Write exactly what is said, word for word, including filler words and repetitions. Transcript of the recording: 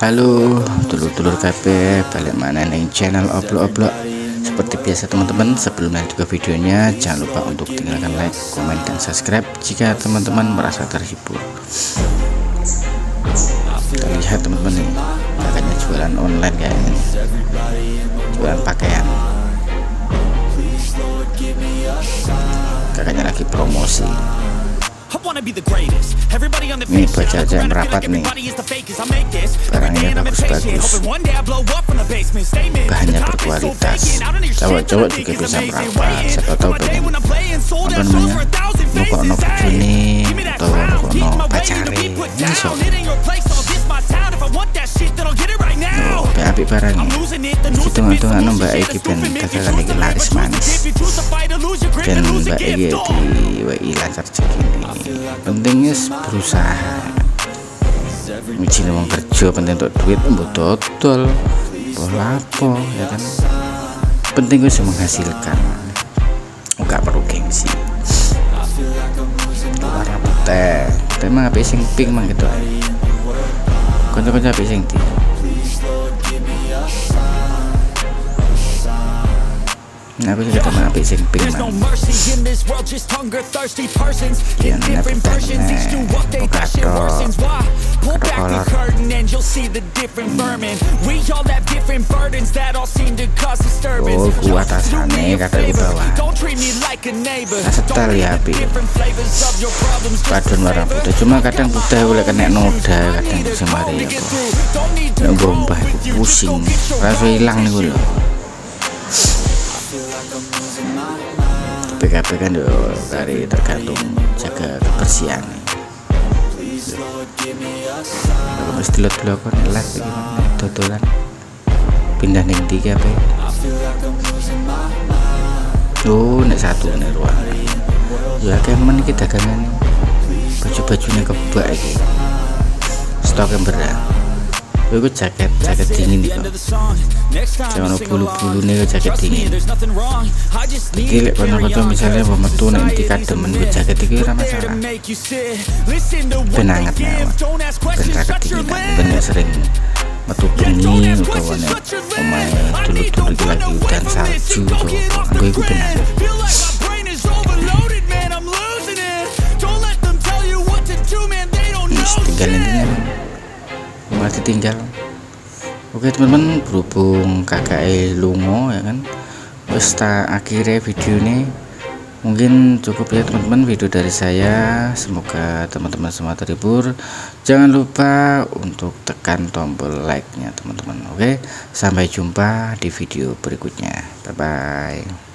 Halo dulur-dulur K P, balik mana nih channel oblok-oblok. Seperti biasa teman-teman, sebelum lanjut ke videonya jangan lupa untuk tinggalkan like, komen, dan subscribe jika teman-teman merasa terhibur. Kita lihat teman-teman nih, kakaknya jualan online kayaknya, jualan pakaian. Kakaknya lagi promosi. Nih baca aja merapat nih, barangnya bagus-bagus, bahannya berkualitas, cowok-cowok juga bisa merapat. Siapa tahu pengen apa namanya, nukono bojone atau nukono pacare, iso. Oh, apik barangnya. Hitung-hitungan mbak iki ben dagangan iki laris manis. Ben mbak iki di W I lancar segini. Pentingnya berusaha. Mijine wong kerja penting untuk duit mbok dodol. Pola apa ya kan. Penting wis menghasilkan. Enggak perlu gengsi. Warna putih. Tema apik sing pink mang gitu. Kanca-kanca apik sing ndi? Nah, aku juga teman apik sing pink man. Yang nyebut temennya kolor oh ku atasannya kata di bawah nah, setel ya api padun warna putih, cuma kadang putih boleh kena noda, kadang bisa mari apa yang gombah pusing rasa hilang nih loh. P K P kan yo dari tergantung jaga kebersihan. Kalau mesti lot-lot kan elat gimana dodolan pindah ning ndi P K P. Oh, nek satu nek ruangan. Ya kemen iki dagangan. Baju-bajunya kebak iki. Stok yang berat. Itu jaket jaket dingin nih kok. Jangan bulu-bulu nih jaket dingin. Iki lek kono-kono misalnya mau metu nek iki kademen gue jaket iki ora masalah. Ben anget nek. Ben jaket dingin. Ben sering metu bengi utawa nek omahe dulu-dulu iki lagi udan salju to. Gue iku ben anget. Tinggal intinya masih tinggal. Oke teman-teman, berhubung kakak e lungo ya kan, wis tak akhirnya video ini. Mungkin cukup ya teman-teman video dari saya. Semoga teman-teman semua terhibur. Jangan lupa untuk tekan tombol like nya teman-teman. Oke, sampai jumpa di video berikutnya. Bye bye.